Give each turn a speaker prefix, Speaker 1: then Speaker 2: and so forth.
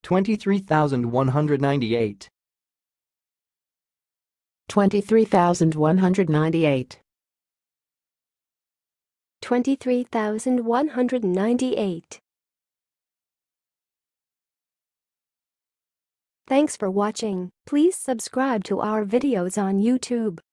Speaker 1: 23,198.
Speaker 2: 23,198.
Speaker 3: 23,198. Thanks for watching. Please subscribe to our videos on YouTube.